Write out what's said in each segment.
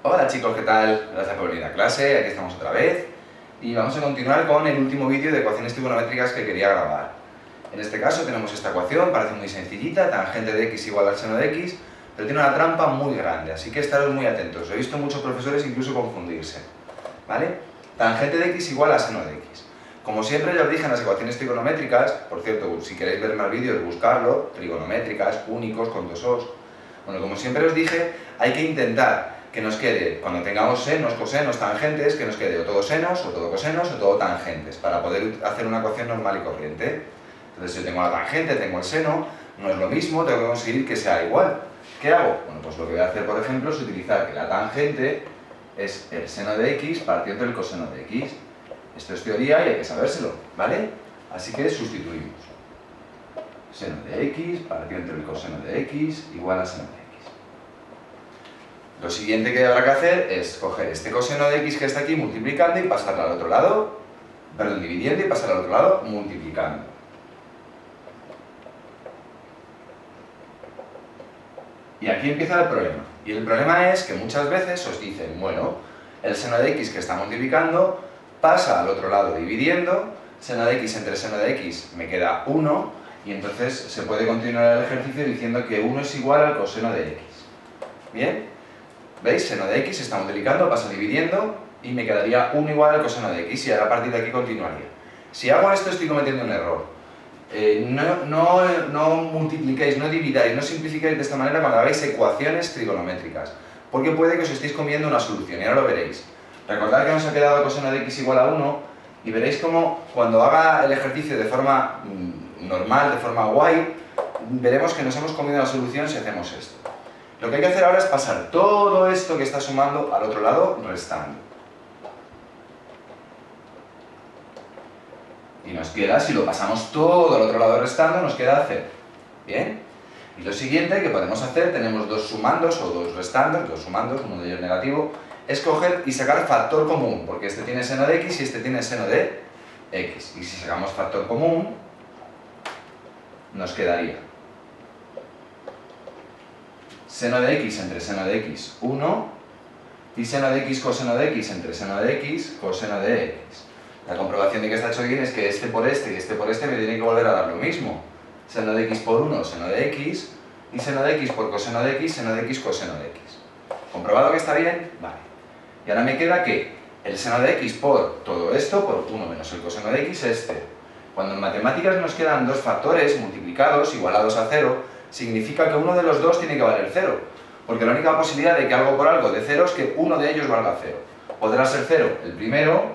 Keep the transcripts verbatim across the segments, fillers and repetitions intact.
Hola chicos, ¿qué tal? Gracias por venir a clase, aquí estamos otra vez y vamos a continuar con el último vídeo de ecuaciones trigonométricas que quería grabar. En este caso tenemos esta ecuación, parece muy sencillita, tangente de x igual al seno de x, pero tiene una trampa muy grande, así que estaros muy atentos. He visto muchos profesores incluso confundirse, ¿vale? Tangente de x igual a seno de x. Como siempre ya os dije en las ecuaciones trigonométricas, por cierto, si queréis ver más vídeos, buscarlo, trigonométricas, únicos, con dos os. Bueno, como siempre os dije, hay que intentar que nos quede, cuando tengamos senos, cosenos, tangentes, que nos quede o todo senos, o todo cosenos, o todo tangentes, para poder hacer una ecuación normal y corriente. Entonces, si yo tengo la tangente, tengo el seno, no es lo mismo, tengo que conseguir que sea igual. ¿Qué hago? Bueno, pues lo que voy a hacer, por ejemplo, es utilizar que la tangente es el seno de x partido del coseno de x. Esto es teoría y hay que sabérselo, ¿vale? Así que sustituimos. Seno de x partido entre el coseno de x igual a seno de x. Lo siguiente que habrá que hacer es coger este coseno de x que está aquí multiplicando y pasarlo al otro lado, perdón, dividiendo y pasarlo al otro lado multiplicando. Y aquí empieza el problema. Y el problema es que muchas veces os dicen, bueno, el seno de x que está multiplicando pasa al otro lado dividiendo, seno de x entre seno de x me queda uno, y entonces se puede continuar el ejercicio diciendo que uno es igual al coseno de x. ¿Bien? ¿Veis? Seno de x se está multiplicando, pasa dividiendo, y me quedaría uno igual al coseno de x, y ahora a partir de aquí continuaría. Si hago esto estoy cometiendo un error. Eh, no, no, no multipliquéis, no dividáis, no simplificáis de esta manera cuando hagáis ecuaciones trigonométricas, porque puede que os estéis comiendo una solución, y ahora lo veréis. Recordad que nos ha quedado coseno de x igual a uno, y veréis cómo cuando haga el ejercicio de forma mm, normal, de forma guay, veremos que nos hemos comido la solución si hacemos esto. Lo que hay que hacer ahora es pasar todo esto que está sumando al otro lado restando. Y nos queda, si lo pasamos todo al otro lado restando, nos queda cero. ¿Bien? Y lo siguiente que podemos hacer, tenemos dos sumandos o dos restandos, dos sumandos, uno de ellos negativo, es coger y sacar factor común, porque este tiene seno de x y este tiene seno de x. Y si sacamos factor común, nos quedaría seno de x entre seno de x, uno, y seno de x coseno de x entre seno de x, coseno de x. La comprobación de que está hecho bien es que este por este y este por este me tienen que volver a dar lo mismo. Seno de x por uno, seno de x, y seno de x por coseno de x, seno de x, coseno de x. ¿Comprobado que está bien? Vale. Y ahora me queda que el seno de x por todo esto, por uno menos el coseno de x, es cero. Cuando en matemáticas nos quedan dos factores multiplicados, igualados a cero, significa que uno de los dos tiene que valer cero, porque la única posibilidad de que algo por algo de cero es que uno de ellos valga cero. Podrá ser cero el primero,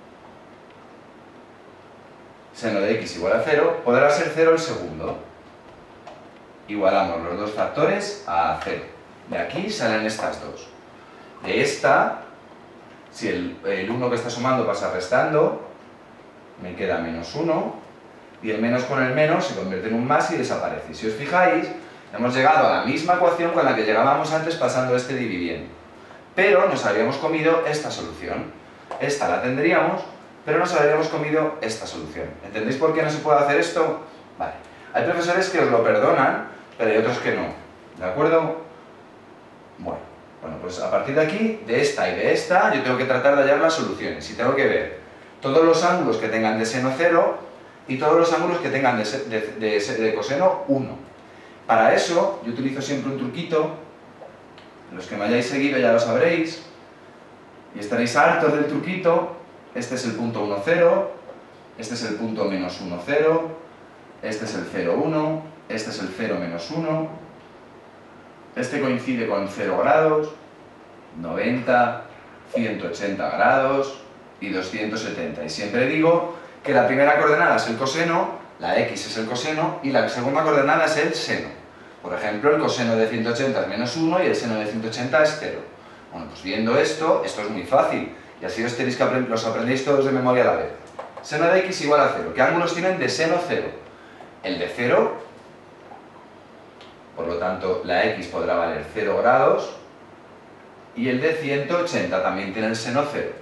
seno de x igual a cero, podrá ser cero el segundo. Igualamos los dos factores a cero. De aquí salen estas dos. De esta, si el, el uno que está sumando pasa restando, me queda menos uno, y el menos con el menos se convierte en un más y desaparece. Si os fijáis, hemos llegado a la misma ecuación con la que llegábamos antes pasando este dividiendo. Pero nos habíamos comido esta solución. Esta la tendríamos, pero nos habríamos comido esta solución. ¿Entendéis por qué no se puede hacer esto? Vale. Hay profesores que os lo perdonan, pero hay otros que no. ¿De acuerdo? Bueno, bueno, pues a partir de aquí, de esta y de esta, yo tengo que tratar de hallar las soluciones. Y tengo que ver todos los ángulos que tengan de seno cero y todos los ángulos que tengan de, de, de, de coseno uno. Para eso, yo utilizo siempre un truquito. Los que me hayáis seguido ya lo sabréis. Y estaréis hartos del truquito. Este es el punto uno, cero. Este es el punto menos uno, cero. Este es el cero, uno. Este es el cero, menos uno. Este coincide con cero grados, noventa, ciento ochenta grados y doscientos setenta. Y siempre digo que la primera coordenada es el coseno, la x es el coseno y la segunda coordenada es el seno. Por ejemplo, el coseno de ciento ochenta es menos uno y el seno de ciento ochenta es cero. Bueno, pues viendo esto, esto es muy fácil. Y así os tenéis que aprend- los aprendéis todos de memoria a la vez. Seno de x igual a cero. ¿Qué ángulos tienen de seno cero? El de cero, por lo tanto la x podrá valer cero grados, y el de ciento ochenta también tiene el seno cero.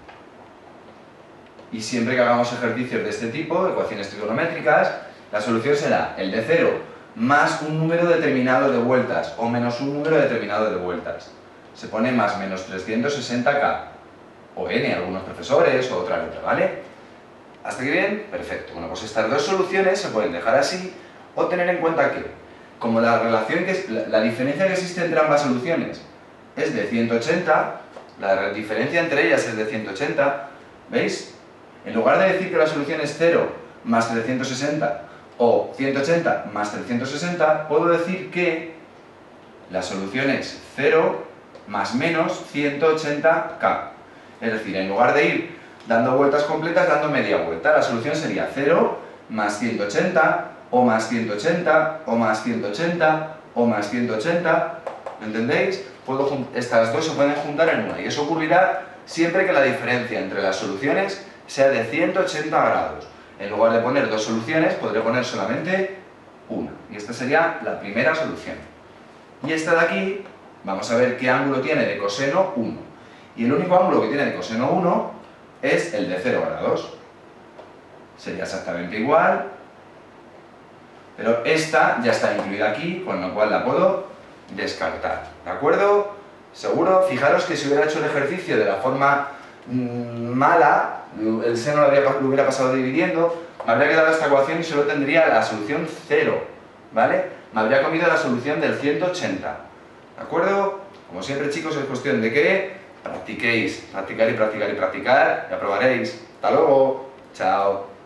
Y siempre que hagamos ejercicios de este tipo, ecuaciones trigonométricas, la solución será el de cero más un número determinado de vueltas o menos un número determinado de vueltas. se pone más menos trescientos sesenta K, o N, algunos profesores, o otra letra, ¿vale? ¿Hasta aquí bien? Perfecto. Bueno, pues estas dos soluciones se pueden dejar así, o tener en cuenta que, como la relación que es, la, la diferencia que existe entre ambas soluciones es de ciento ochenta, la diferencia entre ellas es de ciento ochenta, ¿veis? En lugar de decir que la solución es cero más trescientos sesenta o ciento ochenta más trescientos sesenta, puedo decir que la solución es cero más menos ciento ochenta K. Es decir, en lugar de ir dando vueltas completas, dando media vuelta, la solución sería cero más ciento ochenta, o más ciento ochenta, o más ciento ochenta, o más ciento ochenta. ¿Me entendéis? Puedo, estas dos se pueden juntar en una, y eso ocurrirá siempre que la diferencia entre las soluciones sea de ciento ochenta grados. En lugar de poner dos soluciones, podré poner solamente una. Y esta sería la primera solución. Y esta de aquí, vamos a ver qué ángulo tiene de coseno uno. Y el único ángulo que tiene de coseno uno es el de cero grados. Sería exactamente igual, pero esta ya está incluida aquí, con lo cual la puedo descartar. ¿De acuerdo? ¿Seguro? Fijaros que si hubiera hecho el ejercicio de la forma mmm, mala, el seno lo, habría, lo hubiera pasado dividiendo, me habría quedado esta ecuación y solo tendría la solución cero, ¿vale? Me habría comido la solución del ciento ochenta. ¿De acuerdo? Como siempre, chicos, es cuestión de que practiquéis, practicar y practicar y practicar, y aprobaréis. ¡Hasta luego! ¡Chao!